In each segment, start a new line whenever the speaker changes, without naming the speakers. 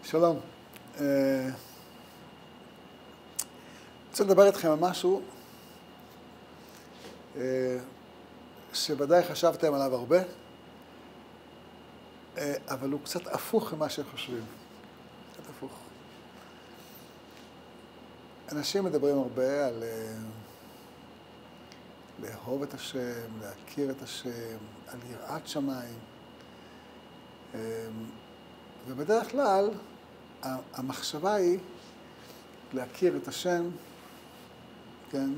שלום. רוצה לדבר איתכם על משהו שוודאי חשבתם עליו הרבה, אבל הוא קצת הפוך ממה שהם חושבים. קצת הפוך. אנשים מדברים הרבה על לאהוב את השם, להכיר את השם, על יראת שמיים. ובדרך כלל, המחשבה היא להכיר את השם, כן?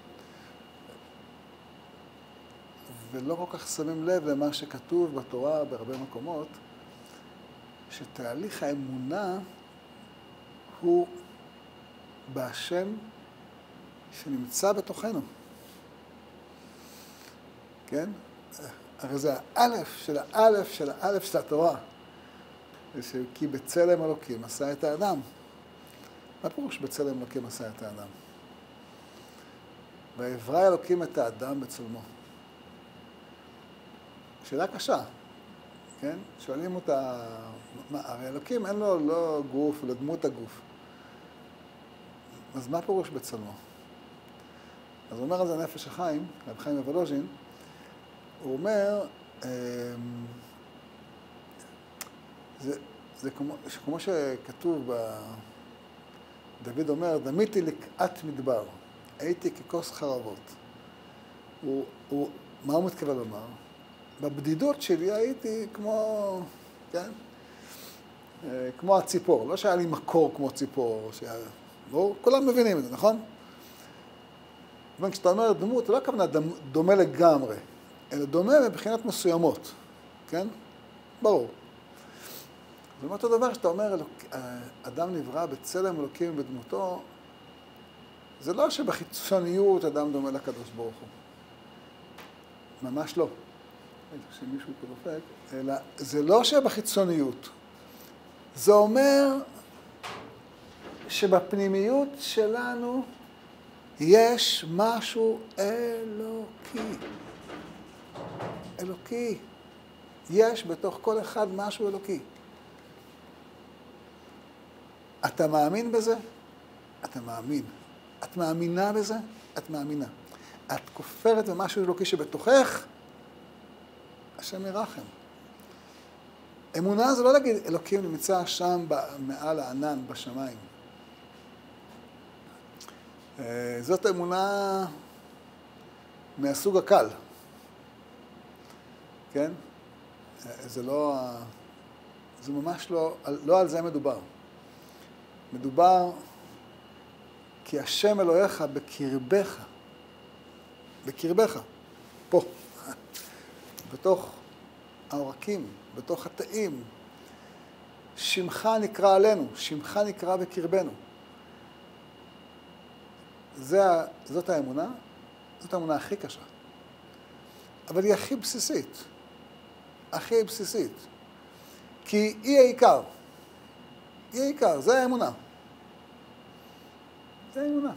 ולא כל כך שמים לב למה שכתוב בתורה בהרבה מקומות, שתהליך האמונה הוא בהשם שנמצא בתוכנו. כן? הרי זה האלף של האלף של האלף של התורה. כי בצלם אלוקים עשה את האדם. מה פירוש בצלם אלוקים עשה את האדם? ויברא אלוקים את האדם בצלמו. שאלה קשה, כן? שואלים אותה, הרי אלוקים אין לו לא גוף, לא דמות הגוף. אז מה פירוש בצלמו? אז הוא אומר על זה נפש החיים, רב חיים מוולוז'ין, הוא אומר, זה כמו שכתוב, דוד אומר, דמיתי לקעת מדבר, הייתי ככוס חרבות. מה הוא מתכוון לומר? בבדידות שלי הייתי כמו, כן? כמו הציפור, לא שהיה לי מקור כמו ציפור, כולם מבינים את זה, נכון? וכשאתה אומר דמות, לא הכוונה דומה לגמרי, אלא דומה מבחינת מסוימות, כן? ברור. זאת אומרת, אותו דבר שאתה אומר, אדם נברא בצלם אלוקים בדמותו, זה לא שבחיצוניות אדם דומה לקדוש ברוך הוא. ממש לא. שמישהו פה דופק, אלא זה לא שבחיצוניות. זה אומר שבפנימיות שלנו יש משהו אלוקי. אלוקי. יש בתוך כל אחד משהו אלוקי. אתה מאמין בזה? אתה מאמין. את מאמינה בזה? את מאמינה. את כופרת במשהו אלוקי שבתוכך? השם ירחם. אמונה זה לא להגיד אלוקים נמצא שם מעל הענן בשמיים. זאת אמונה מהסוג הקל. כן? זה לא, זה ממש לא על זה מדובר. מדובר כי השם אלוהיך בקרבך. בקרבך. פה. בתוך העורקים, בתוך התאים. שמך נקרא עלינו, שמך נקרא בקרבנו. זאת האמונה, זאת האמונה הכי קשה. אבל היא הכי בסיסית. הכי בסיסית. כי היא העיקר. היא העיקר, זה האמונה. זה האמונה.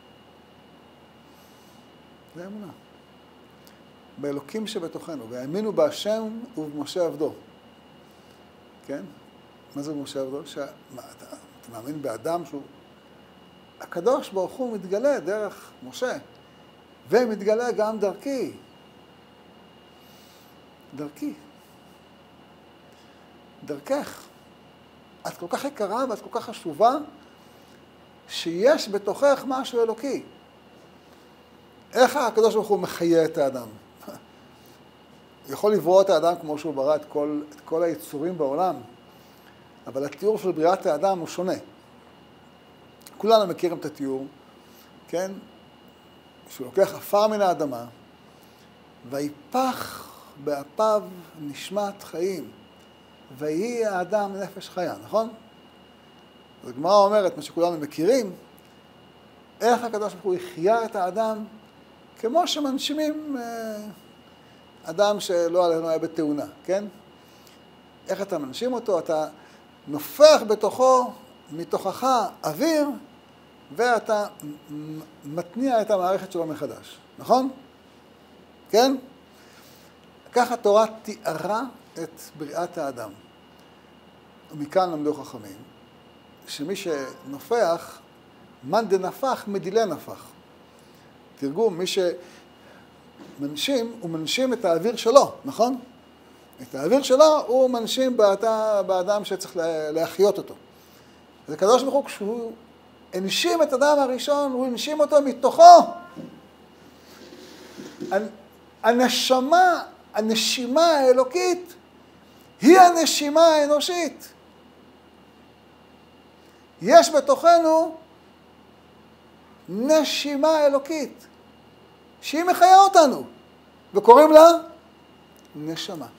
זה האמונה. באלוקים שבתוכנו, והאמינו בהשם ובמשה עבדו. כן? מה זה במשה עבדו? אתה מאמין באדם שהוא... הקדוש ברוך הוא מתגלה דרך משה, ומתגלה גם דרכי. דרכי. דרכך. את כל כך יקרה ואת כל כך חשובה, שיש בתוכך משהו אלוקי. איך הקדוש ברוך הוא מחיה את האדם? יכול לברוא את האדם כמו שהוא ברא את כל היצורים בעולם, אבל התיאור של בריאת האדם הוא שונה. כולנו מכירים את התיאור, כן? שהוא לוקח עפר מן האדמה, ויפח באפיו נשמת חיים, ויהי האדם נפש חיה, נכון? אז הגמרא אומרת, מה שכולנו מכירים, איך הקדוש ברוך הוא החיה את האדם, כמו שמנשימים אדם שלא עלינו היה בתאונה, כן? איך אתה מנשים אותו? אתה נופח בתוכו, מתוכך אוויר, ואתה מתניע את המערכת שלו מחדש, נכון? כן? ככה התורה תיארה את בריאת האדם. ומכאן למדו חכמים, שמי שנופח, מאן דנפח מדילה נפח. תרגום, מי שמנשים, הוא מנשים את האוויר שלו, נכון? את האוויר שלו הוא מנשים באדם שצריך להחיות אותו. אז הקדוש ברוך הוא, כשהוא הנשים את האדם הראשון, הוא הנשים אותו מתוכו. הנשימה האלוקית היא הנשימה האנושית. יש בתוכנו נשימה אלוקית, שהיא מחיה אותנו, וקוראים לה נשמה.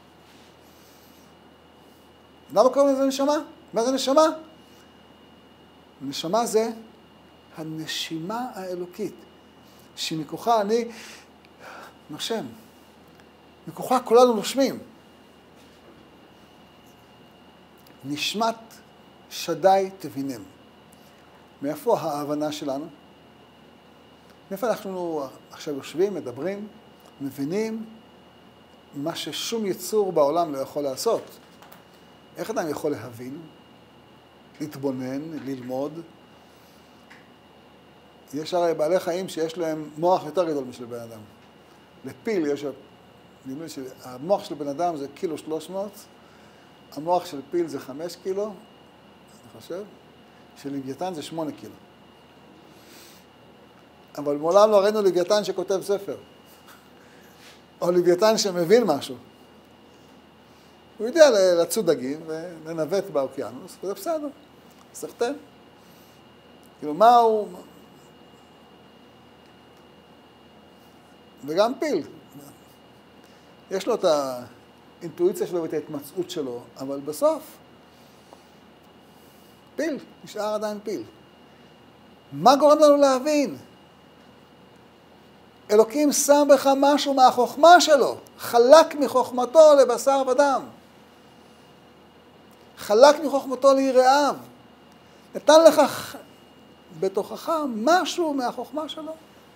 למה קוראים לזה נשמה? מה זה נשמה? נשמה זה הנשימה האלוקית, שמכוחה אני נושם. מכוחה כולנו נושמים. נשמת שדי תבינם. מאיפה ההבנה שלנו? מאיפה אנחנו עכשיו יושבים, מדברים, מבינים מה ששום יצור בעולם לא יכול לעשות? איך אדם יכול להבין, להתבונן, ללמוד? יש הרי בעלי חיים שיש להם מוח יותר גדול משל בן אדם. לפיל יש, נדמה לי שהמוח של בן אדם זה 1.3 קילו, המוח של פיל זה 5 קילו, אני חושב, של לוויתן זה 8 קילו. אבל מעולם לא ראינו לוויתן שכותב ספר, או לוויתן שמבין משהו. הוא יודע לצוד דגים ולנווט באוקיינוס, וזה בסדר, סחטן. כאילו, מה הוא... וגם פיל. יש לו את האינטואיציה שלו ואת ההתמצאות שלו, אבל בסוף, פיל, נשאר עדיין פיל. מה גורם לנו להבין? אלוקים שם בך משהו מהחוכמה שלו, חלק מחוכמתו לבשר ודם. חלק מחוכמתו ליראיו. נתן לך בתוכך משהו מהחוכמה שלו.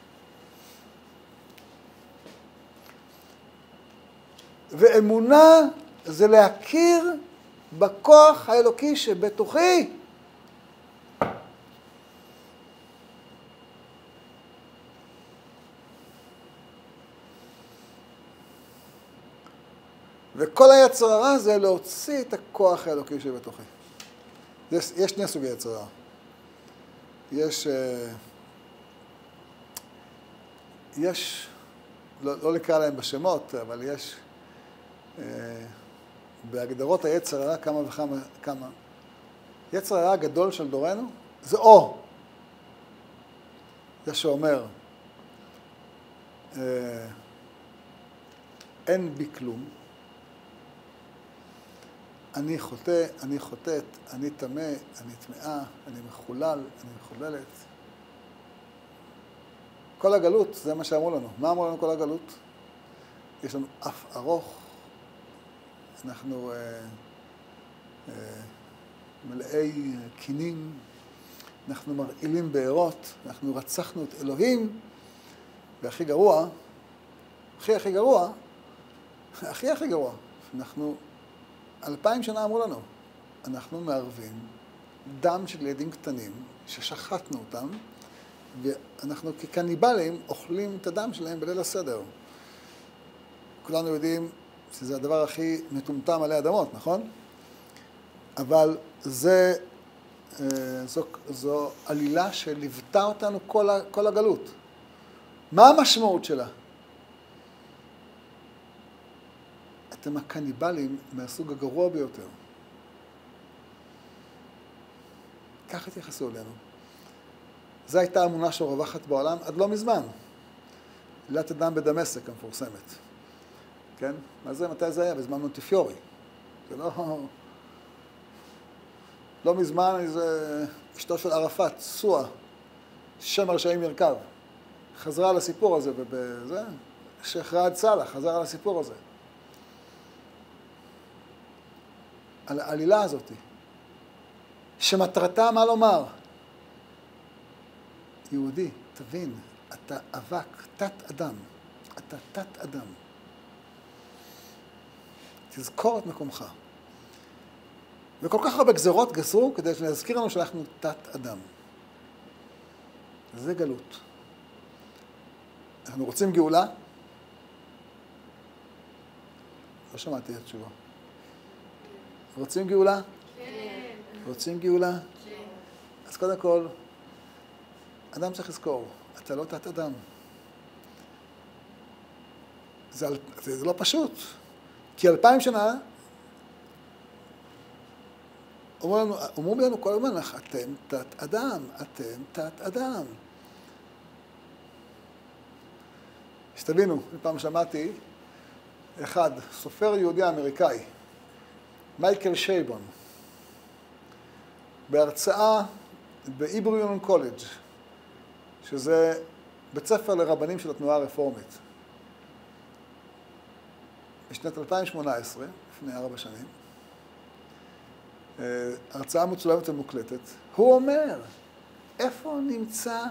ואמונה זה להכיר בכוח האלוקי שבתוכי. וכל היצר הרע זה להוציא את הכוח האלוקי שבתוכי. יש שני סוגי יצר הרע. יש, לא לקרוא להם בשמות, אבל יש בהגדרות היצר הרע כמה וכמה. יצר הרע הגדול של דורנו זה או. זה שאומר, אין בי כלום. אני חוטא, אני חוטאת, אני טמא, אני טמאה, אני מחולל, אני מחוללת. כל הגלות, זה מה שאמרו לנו. מה אמרו לנו כל הגלות? יש לנו אף ארוך, אנחנו מלאי קינים, אנחנו מרעילים בארות, אנחנו רצחנו את אלוהים, והכי גרוע, הכי גרוע, הכי גרוע, אנחנו 2000 שנה אמרו לנו, אנחנו מערבים דם של ילדים קטנים ששחטנו אותם, ואנחנו כקניבלים אוכלים את הדם שלהם בליל הסדר. כולנו יודעים שזה הדבר הכי מטומטם עלי אדמות, נכון? אבל זו עלילה שליוותה אותנו כל הגלות. מה המשמעות שלה? אתם הקניבלים מהסוג הגרוע ביותר. כך התייחסו אלינו. זו הייתה אמונה שרווחת בעולם עד לא מזמן. עלילת הדם בדמשק המפורסמת. כן? מה זה? מתי זה היה? בזמן מונטיפיורי. זה לא מזמן איזה אשתו של ערפאת, סואה, שם הרשעים ירכב. חזרה על הסיפור הזה, ובזה, שייח ראאד סאלח חזר על הסיפור הזה. על העלילה הזאת, שמטרתה מה לומר? יהודי, תבין, אתה אבק, תת אדם, אתה תת אדם. תזכור את מקומך. וכל כך הרבה גזרות גזרו כדי להזכיר לנו שאנחנו תת אדם. זה גלות. אנחנו רוצים גאולה? לא שמעתי את התשובה. רוצים גאולה?
כן.
רוצים גאולה?
כן.
אז קודם כל, אדם צריך לזכור, אתה לא תת אדם. זה לא פשוט. כי 2000 שנה, אומרים לנו כל הזמן, אתם תת אדם, אתם תת אדם. שתבינו, פעם שמעתי אחד, סופר יהודי אמריקאי, מייקל שייבון, בהרצאה בהיברו יוניון קולג', שזה בית ספר לרבנים של התנועה הרפורמית. בשנת 2018, לפני 4 שנים, הרצאה מצולמת ומוקלטת, הוא אומר, איפה נמצא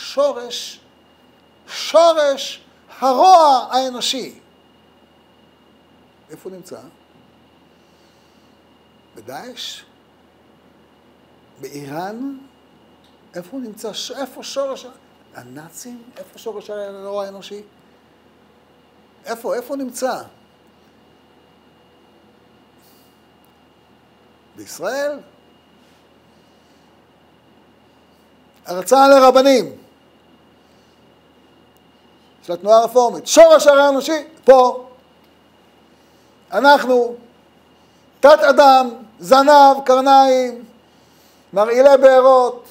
שורש הרוע האנושי? איפה הוא נמצא? בדאעש? באיראן? איפה הוא נמצא? איפה שורש? הנאצים? איפה שורש הרוע האנושי? איפה הוא נמצא? בישראל? הרצאה לרבנים של התנועה הרפורמית. שורש הרע האנושי, פה. אנחנו, תת אדם, זנב, קרניים, מרעילי בארות,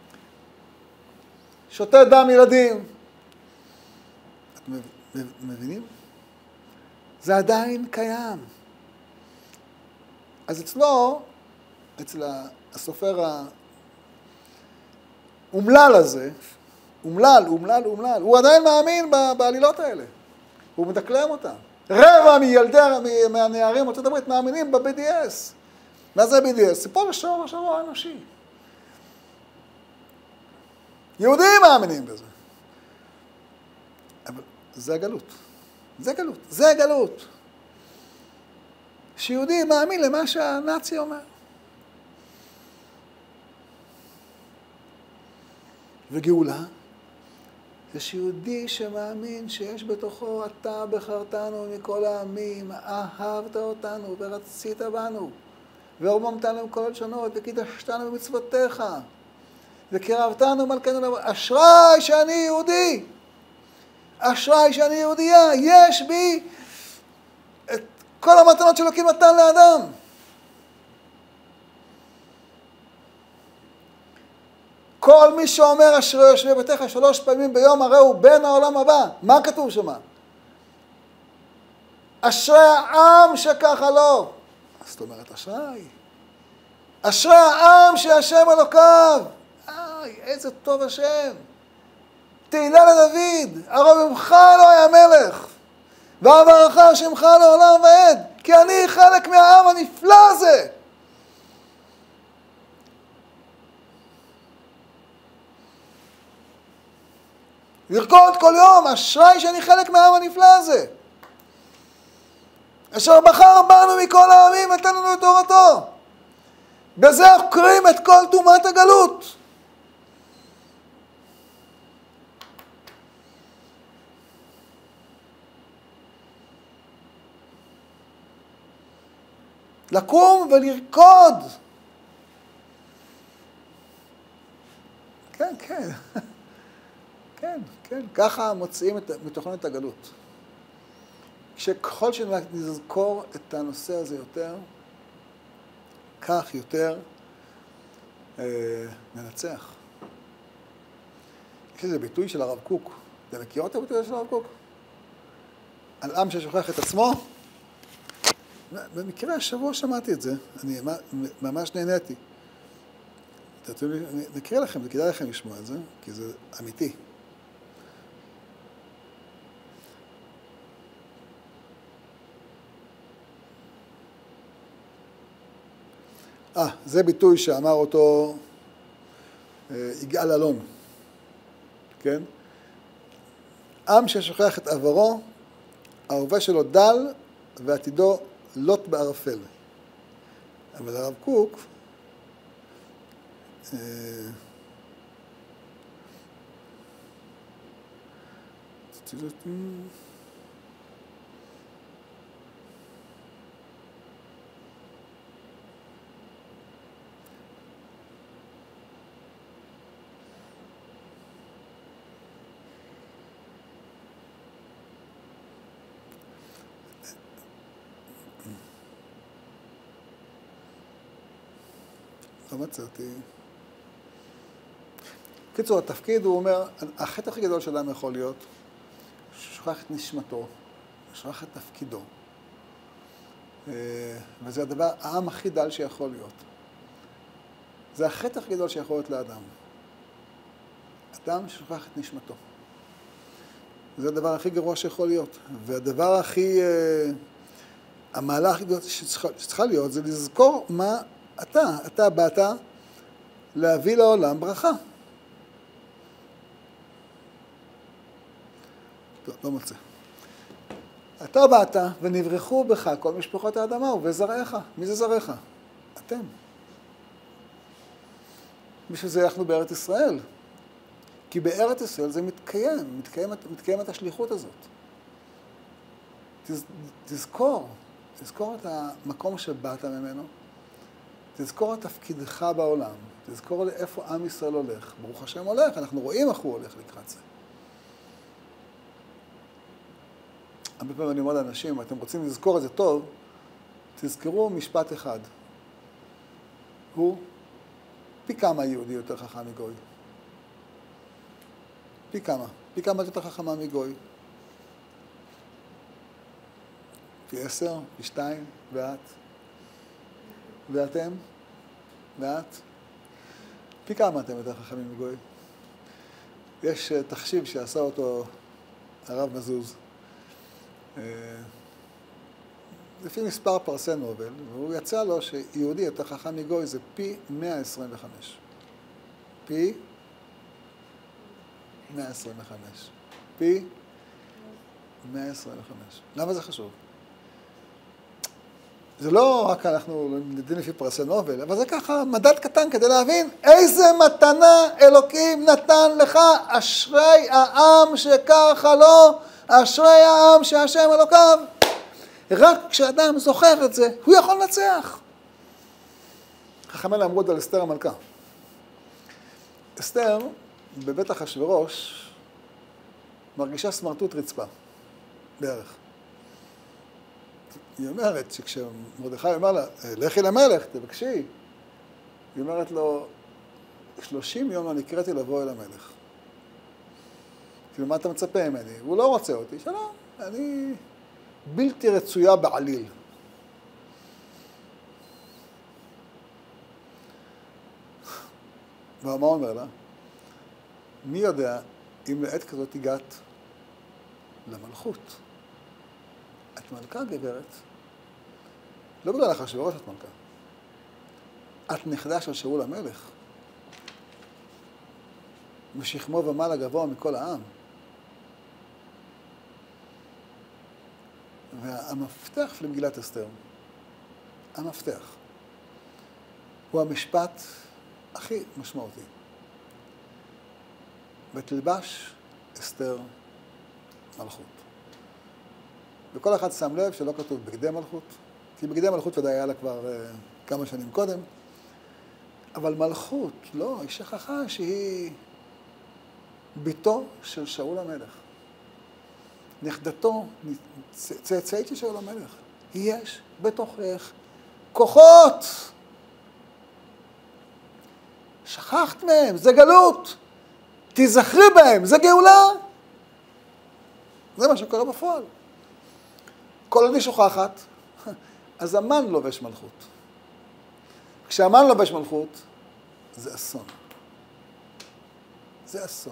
שותה דם ילדים. אתם מבינים? זה עדיין קיים. אז אצלו, אצל הסופר האומלל הזה, אומלל, הוא עדיין מאמין בעלילות האלה. הוא מדקלם אותם. רבע מהנערים בארצות הברית מאמינים ב-BDS. מה זה BDS? זה פה שורש הרוע האנושי. יהודים מאמינים בזה. אבל זה הגלות. זה גלות. שיהודי מאמין למה שהנאצי אומר. וגאולה זה שיהודי שמאמין שיש בתוכו אתה בחרתנו מכל העמים, אהבת אותנו ורצית בנו, ורוממתנו מכל הלשונות וקידשתנו במצוותיך, וקרבתנו מלכנו לבוא. אשרי שאני יהודי, אשרי שאני יהודייה, יש בי את כל המתנות שאלוקים נתן לאדם. כל מי שאומר אשרי יושבי ביתך 3 פעמים ביום, הרי הוא בן העולם הבא. מה כתוב שם? אשרי העם שככה לא. אז זאת אומרת אשרי. אשרי העם שהשם אלוקיו. איזה טוב השם. תהילה לדוד, הרי ממך לא היה מלך. ועברך שמך לעולם ועד. כי אני חלק מהעם הנפלא הזה. לרקוד כל יום, אשרי שאני חלק מהעם הנפלא הזה. אשר בחר בנו מכל העמים, נתן לנו את תורתו. בזה עוקרים את כל טומאת הגלות. לקום ולרקוד. כן. כן, ככה מוצאים מתוכנו את הגלות. כשככל שנזכור את הנושא הזה יותר, כך יותר ננצח. יש איזה ביטוי של הרב קוק. אתם מכירות את הביטוי של הרב קוק? על עם ששוכח את עצמו? במקרה השבוע שמעתי את זה, אני ממש נהניתי. נקריא לכם, זה כדאי לכם לשמוע את זה, כי זה אמיתי. זה ביטוי שאמר אותו יגאל אלון, כן? עם ששוכח את עברו, ההווה שלו דל ועתידו לוט בערפל. אבל הרב קוק, לא מצאתי. קיצור, התפקיד, הוא אומר, החטא הכי גדול של אדם יכול להיות, ששוכח את נשמתו, שוכח את תפקידו. וזה הדבר, העם הכי דל שיכול להיות. זה החטא הכי גדול שיכול להיות לאדם. אדם ששוכח את נשמתו. זה הדבר הכי גרוע שיכול להיות. והדבר הכי, המעלה הכי גדולה שצריכה להיות, זה לזכור מה אתה באת להביא לעולם ברכה. טוב, לא מוצא. אתה באת ונברחו בך כל משפחות האדמה ובזרעך. מי זה זרעך? אתם. בשביל זה אנחנו בארץ ישראל. כי בארץ ישראל זה מתקיימת השליחות הזאת. תזכור את המקום שבאת ממנו. תזכור את תפקידך בעולם. תזכור לאיפה עם ישראל הולך. ברוך השם הולך, אנחנו רואים איך הוא הולך לקראת זה. הרבה פעמים אני אומר לאנשים, אם אתם רוצים לזכור את זה טוב, תזכרו משפט אחד. הוא פי כמה יהודי יותר חכם מגוי. פי כמה. פי כמה יותר חכמה מגוי. פי 10, פי 2, ואת. ואתם? ואת? פי כמה אתם יותר חכמים מגוי? יש תחשיב שעשה אותו הרב מזוז. לפי מספר פרסי נובל, והוא יצא לו שיהודי יותר חכם מגוי זה פי 125. פי 125. פי 125. למה זה חשוב? זה לא רק אנחנו נדעים לפי פרסי נובל, אבל זה ככה מדד קטן כדי להבין איזה מתנה אלוקים נתן לך, אשרי העם שככה לו, אשרי העם שהשם אלוקיו. רק כשאדם זוכר את זה, הוא יכול לנצח. חכמינו אמרו את זה על אסתר המלכה. אסתר, בבית אחשוורוש, מרגישה סמרטוט רצפה, בערך. היא אומרת שכשמרדכי אומר לה, לכי למלך, תבקשי. היא אומרת לו, 30 יום לא נקראתי לבוא אל המלך. כאילו, מה אתה מצפה ממני? הוא לא רוצה אותי. שלום, אני בלתי רצויה בעליל. ומה אומר לה? מי יודע אם לעת כזאת הגעת למלכות? את מלכה, גברת. לא בגלל אחשוורוש את מלכה. את נכדה של שאול המלך. משכמו ומעלה גבוה מכל העם. והמפתח למגילת אסתר, המפתח, הוא המשפט הכי משמעותי. ותלבש אסתר מלכות. וכל אחד שם לב שלא כתוב בגדי מלכות, כי בגדי מלכות ודאי היה לה כבר כמה שנים קודם, אבל מלכות, לא, היא שכחה שהיא ביתו של שאול המלך. נכדתו, צאצאית של שאול המלך. יש בתוכך כוחות. שכחת מהם, זה גלות. תזכרי בהם, זה גאולה. זה מה שקורה בפועל. כל עוד היא שוכחת, אז המן לובש מלכות. כשהמן לובש מלכות, זה אסון. זה אסון.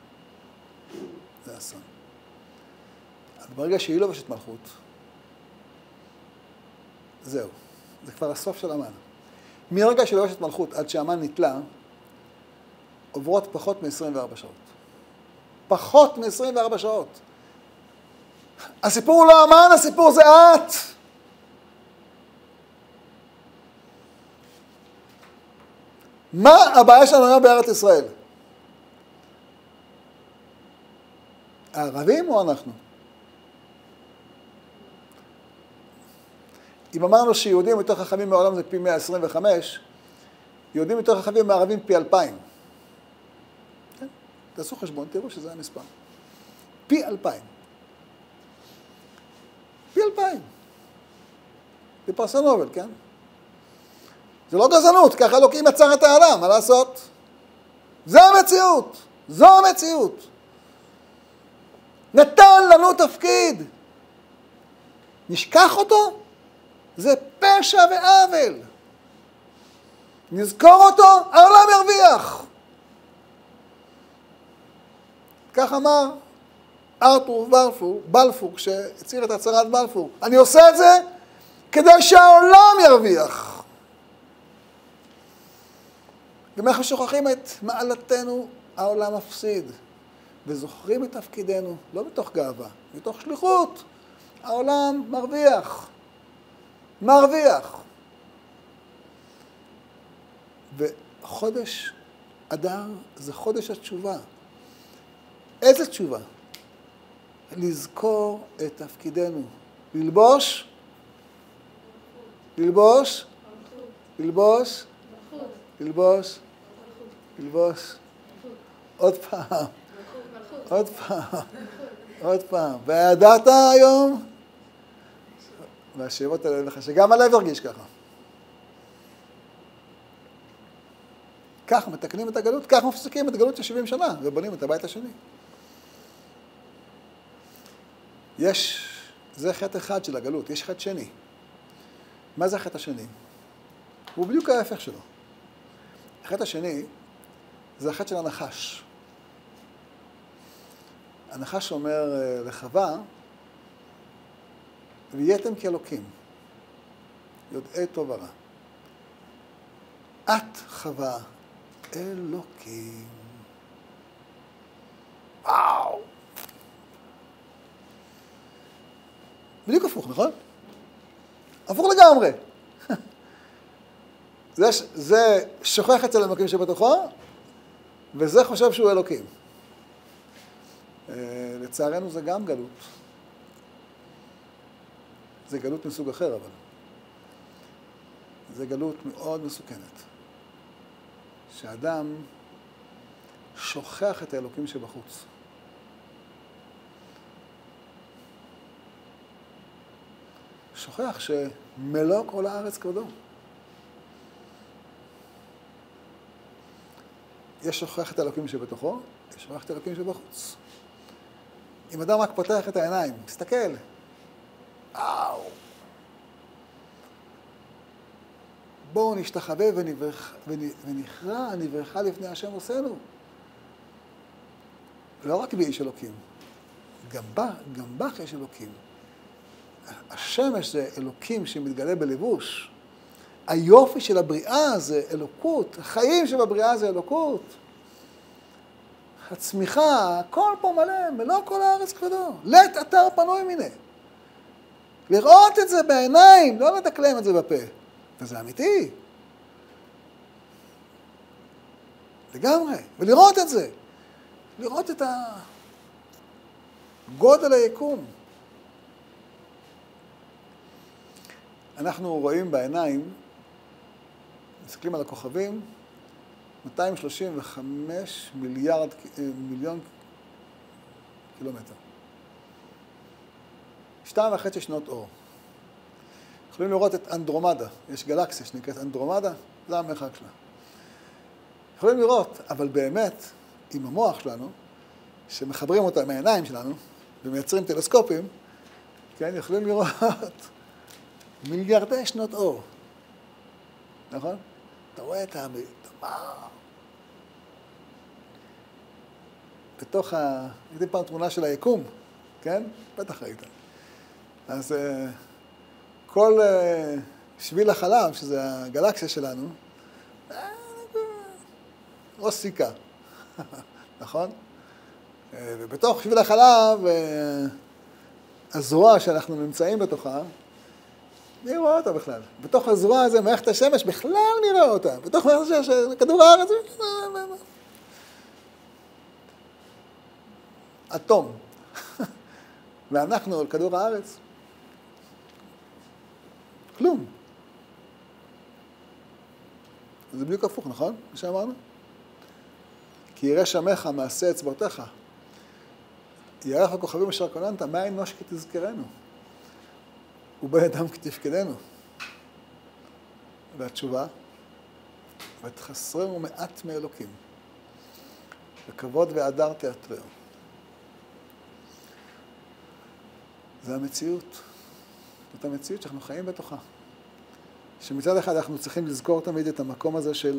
זה אסון. ברגע שהיא לובשת מלכות, זהו. זה כבר הסוף של המן. מרגע שהיא לובשת מלכות עד שהמן נתלה, עוברות פחות מ-24 שעות. פחות מ-24 שעות. הסיפור הוא לא המן, הסיפור זה את. מה הבעיה שלנו היום בארץ ישראל? הערבים או אנחנו? אם אמרנו שיהודים יותר חכמים מהעולם זה פי 125, יהודים יותר חכמים מערבים פי 2,000. כן? תעשו חשבון, תראו שזה המספר. פי 2,000. פי 2,000. זה פרסי נובל, כן? זה לא גזענות, ככה אלוקים יצר את העולם, מה לעשות? זו המציאות, זו המציאות. נתן לנו תפקיד. נשכח אותו? זה פשע ועוול. נזכור אותו, העולם ירוויח. כך אמר ארתור בלפור, כשהצהיר את הצהרת בלפור. אני עושה את זה כדי שהעולם ירוויח. אם אנחנו שוכחים את מעלתנו, העולם מפסיד. וזוכרים את תפקידנו, לא מתוך גאווה, מתוך שליחות. העולם מרוויח. מרוויח. וחודש אדר זה חודש התשובה. איזה תשובה? לזכור את תפקידנו. ללבוש? ללבוש? ללבוש? ללבוש? ללבוש? עוד פעם. עוד פעם. עוד פעם. וידעת היום? והשאירות האלה לך, שגם הלב הרגיש ככה. כך מתקנים את הגלות, כך מפסיקים את הגלות של 70 שנה, ובונים את הבית השני. זה חטא אחד של הגלות, יש חטא שני. מה זה החטא השני? הוא בדיוק ההפך שלו. החטא השני זה החטא של הנחש. הנחש אומר לחווה, והייתם כאלוקים, יודעי טוב ורע. את חווה אלוקים. וואו! בדיוק הפוך, נכון? הפוך לגמרי. זה שוכח אצל אלוקים שבתוכו, וזה חושב שהוא אלוקים. לצערנו זה גם גלות. זה גלות מסוג אחר, אבל. זה גלות מאוד מסוכנת. שאדם שוכח את האלוקים שבחוץ. שוכח שמלוא כל הארץ כבודו. יש שוכח את האלוקים שבתוכו, יש שוכח את האלוקים שבחוץ. אם אדם רק פותח את העיניים, מסתכל, וואו. בואו נשתחווה ונכרע נברכה לפני השם עושנו. לא רק בי יש אלוקים, גם בך יש אלוקים. השמש זה אלוקים שמתגלה בלבוש. היופי של הבריאה זה אלוקות, החיים שבבריאה זה אלוקות. הצמיחה, הכל פה מלא כל הארץ כבודו. לית אתר פנוי מיניה. לראות את זה בעיניים, לא לדקלם את זה בפה. וזה אמיתי. לגמרי. ולראות את זה. לראות את גודל היקום. אנחנו רואים בעיניים, מסתכלים על הכוכבים, 235 מיליון קילומטר. 2.5 שנות אור. יכולים לראות את אנדרומדה, יש גלקסיה שנקראת אנדרומדה, זה המרחק שלה. יכולים לראות, אבל באמת, עם המוח שלנו, שמחברים אותה עם העיניים שלנו, ומייצרים טלסקופים, כן, יכולים לראות מיליארדי שנות אור. נכון? אתה רואה את בתוך ראיתי פעם תמונה של היקום, כן? בטח ראית. אז כל שביל החלב, שזה הגלקסיה שלנו, ראש סיכה, נכון? ובתוך שביל החלב, הזרוע שאנחנו נמצאים בתוכה, מי רואה אותה בכלל? בתוך הזרוע הזה, מערכת השמש, בכלל מי רואה אותה. בתוך מערכת השמש, כדור הארץ, אטום. ואנחנו על כדור הארץ, כלום. זה בדיוק הפוך, נכון? מה שאמרנו? כי ירא שמך מעשה אצבעותיך. ירח הכוכבים אשר כוננת, מה אנוש כי תזכרנו? ובן אדם כי תפקדנו. והתשובה, ותחסרנו מעט מאלוקים, וכבוד והדר תיאטרהו. זה המציאות. זאת המציאות שאנחנו חיים בתוכה. שמצד אחד אנחנו צריכים לזכור תמיד את המקום הזה של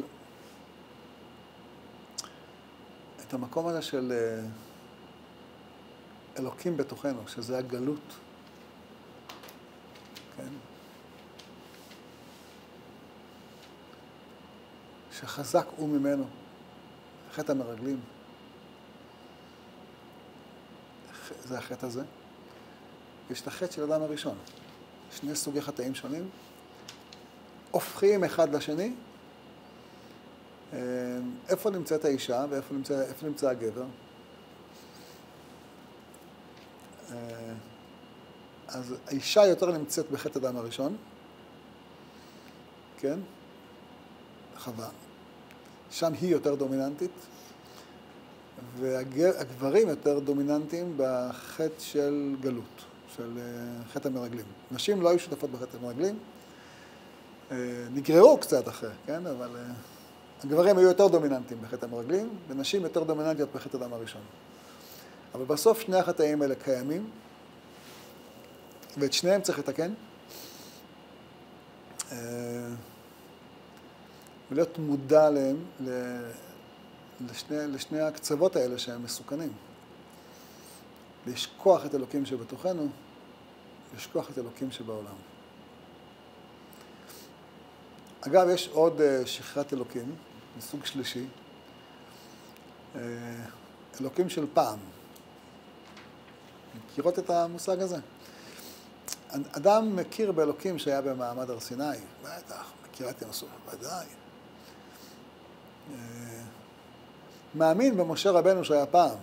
אלוקים בתוכנו, שזה הגלות. כן? שחזק הוא ממנו, חטא המרגלים. זה החטא הזה. יש את החטא של האדם הראשון. שני סוגי חטאים שונים, הופכים אחד לשני. איפה נמצאת האישה ואיפה נמצא הגבר? אז האישה יותר נמצאת בחטא האדם הראשון, כן? חווה. שם היא יותר דומיננטית, והגברים יותר דומיננטיים בחטא של גלות, של חטא המרגלים. נשים לא היו שותפות בחטא המרגלים, נגררו קצת אחרי, כן? אבל הגברים היו יותר דומיננטיים בחטא המרגלים, ונשים יותר דומיננטיות בחטא האדם הראשון. אבל בסוף שני החטאים האלה קיימים, ואת שניהם צריך לתקן. ולהיות מודע להם, לשני הקצוות האלה שהם מסוכנים. לשכוח את אלוקים שבתוכנו, לשכוח את אלוקים שבעולם. אגב, יש עוד שכחת אלוקים, מסוג שלישי. אלוקים של פעם. מכירות את המושג הזה? אדם מכיר באלוקים שהיה במעמד הר סיני. בטח, מכירה את ינוסוף, ודאי. מאמין במשה רבנו שהיה פעם.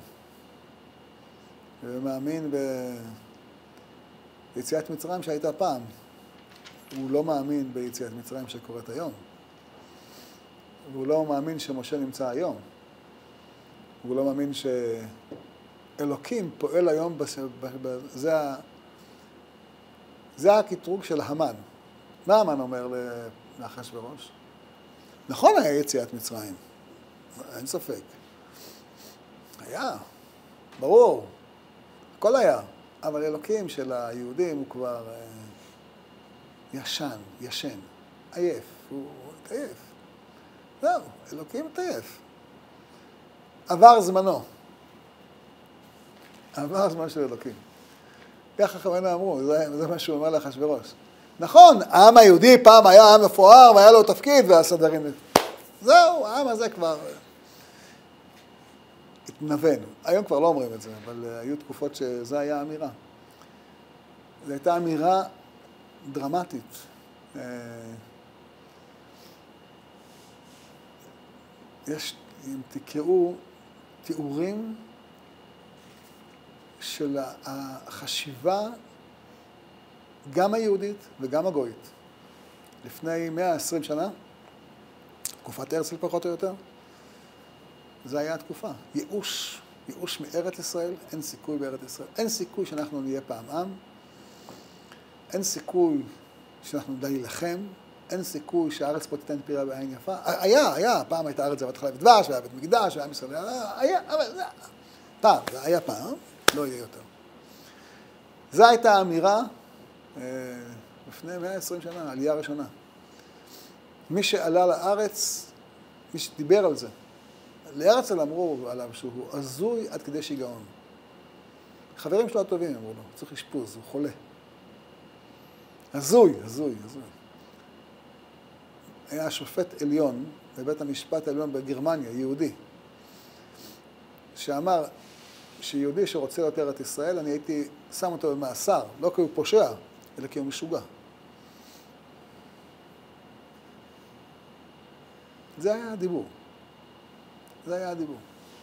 ומאמין ביציאת מצרים שהייתה פעם. הוא לא מאמין ביציאת מצרים שקורית היום. והוא לא מאמין שמשה נמצא היום. הוא לא מאמין שאלוקים פועל היום, זה הקטרוג של המן. מה המן אומר לאחשוורוש? נכון היה יציאת מצרים, אין ספק. היה, ברור, הכל היה. אבל אלוקים של היהודים הוא כבר ישן, עייף, הוא עייף. זהו, אלוקים עייף. עבר זמנו. עבר זמן של אלוקים. ככה חכמינו אמרו, זה מה שהוא אומר לאחשוורוש. נכון, העם היהודי פעם היה עם מפואר והיה לו תפקיד והסדרים. זהו, העם הזה כבר התנוון. היום כבר לא אומרים את זה, אבל היו תקופות שזה היה אמירה. זו הייתה אמירה דרמטית. יש, אם תקראו, תיאורים של החשיבה גם היהודית וגם הגויית. לפני 120 שנה, תקופת הרצל פחות או יותר, זו הייתה התקופה. ייאוש מארץ ישראל, אין סיכוי בארץ ישראל. אין סיכוי שאנחנו נהיה פעם עם, אין סיכוי שאנחנו נדע להילחם, אין סיכוי שהארץ פה תיתן פירה בעין יפה. היה, פעם הייתה ארץ זבת חלב ודבש, והיה בית מקדש, והיה ישראל, אבל זה פעם, זה היה פעם, לא יהיה יותר. זו הייתה האמירה לפני 120 שנה, העלייה הראשונה. מי שעלה לארץ, מי שדיבר על זה, להרצל אמרו עליו שהוא הזוי עד כדי שיגעון. חברים שלו הטובים אמרו לו, צריך אשפוז, הוא חולה. הזוי. היה שופט עליון בבית המשפט העליון בגרמניה, יהודי, שאמר שיהודי שרוצה יותר את ישראל, אני הייתי שם אותו במאסר, לא כי הוא פושע, אלא כי הוא משוגע. זה היה הדיבור. זה היה הדיבור.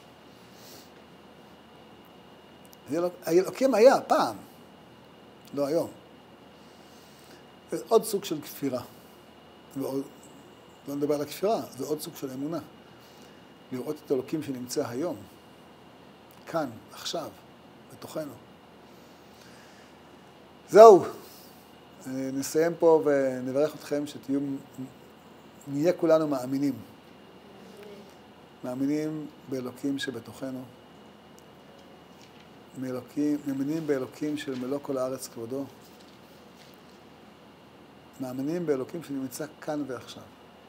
האלוקים היה פעם, לא היום. זה עוד סוג של כפירה. ועוד, לא נדבר על הכפירה, זה עוד סוג של אמונה. לראות את האלוקים שנמצא היום, כאן, עכשיו, בתוכנו. זהו, נסיים פה ונברך אתכם שתהיו, נהיה כולנו מאמינים. מאמינים באלוקים שבתוכנו. מאמינים באלוקים של מלוא כל הארץ כבודו. מאמינים באלוקים שנמצא כאן ועכשיו.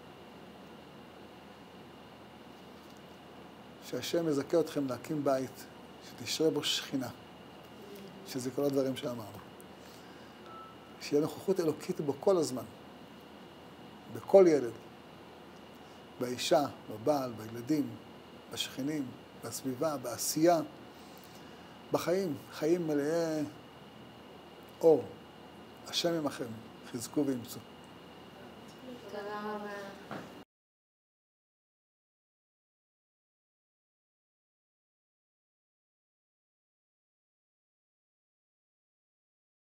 שהשם יזכה אתכם להקים בית, שתשרה בו שכינה, שזה כל הדברים שאמרנו. שיהיה נוכחות אלוקית בו כל הזמן, בכל ילד, באישה, בבעל, בילדים, בשכנים, בסביבה, בעשייה, בחיים, חיים מלאי אור. השם עמכם, חזקו ואמצו.
תודה רבה.